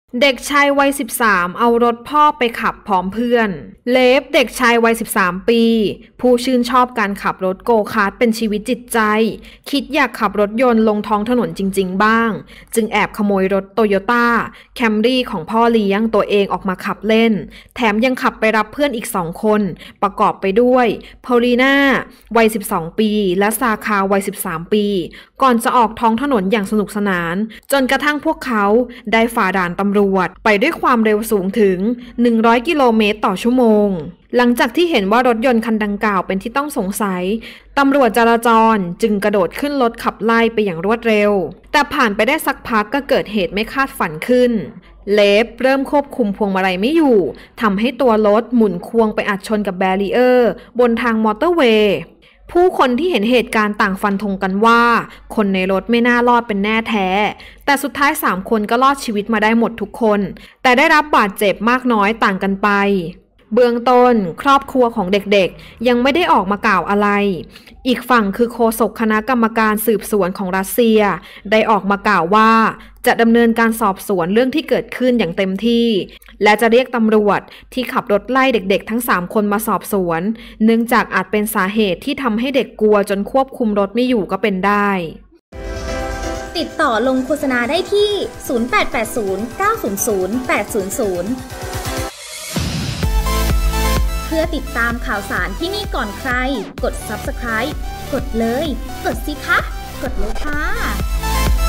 เด็กชายวัย13เอารถพ่อไปขับพร้อมเพื่อนเลฟเด็กชายวัย13ปีผู้ชื่นชอบการขับรถโกคาร์ทเป็นชีวิตจิตใจคิดอยากขับรถยนต์ลงท้องถนนจริงๆบ้างจึงแอบขโมยรถโตโยต้าแคมรี่ของพ่อเลี้ยงตัวเองออกมาขับเล่นแถมยังขับไปรับเพื่อนอีก2คนประกอบไปด้วยพอลีน่าวัย12ปีและซาคาวัย13ปีก่อนจะออกท้องถนนอย่างสนุกสนานจนกระทั่งพวกเขาได้ฝ่าด่านตำรวจไปด้วยความเร็วสูงถึง100 กิโลเมตรต่อชั่วโมงหลังจากที่เห็นว่ารถยนต์คันดังกล่าวเป็นที่ต้องสงสัยตำรวจจราจรจึงกระโดดขึ้นรถขับไล่ไปอย่างรวดเร็วแต่ผ่านไปได้สักพักก็เกิดเหตุไม่คาดฝันขึ้นเลฟเริ่มควบคุมพวงมาลัยไม่อยู่ทำให้ตัวรถหมุนควงไปอัดชนกับแบรีเออร์บนทางมอเตอร์เวย์ผู้คนที่เห็นเหตุการณ์ต่างฟันธงกันว่าคนในรถไม่น่ารอดเป็นแน่แท้แต่สุดท้าย3คนก็รอดชีวิตมาได้หมดทุกคนแต่ได้รับบาดเจ็บมากน้อยต่างกันไปเบื้องต้นครอบครัวของเด็กๆยังไม่ได้ออกมากล่าวอะไรอีกฝั่งคือโฆษกคณะกรรมการสืบสวนของรัสเซียได้ออกมากล่าวว่าจะดำเนินการสอบสวนเรื่องที่เกิดขึ้นอย่างเต็มที่และจะเรียกตำรวจที่ขับรถไล่เด็กๆทั้ง3คนมาสอบสวนเนื่องจากอาจเป็นสาเหตุที่ทำให้เด็กกลัวจนควบคุมรถไม่อยู่ก็เป็นได้ติดต่อลงโฆษณาได้ที่ 0880 900 800 เพื่อติดตามข่าวสารที่นี่ก่อนใครกด Subscribe กดเลยกดสิคะกดเลยค่ะ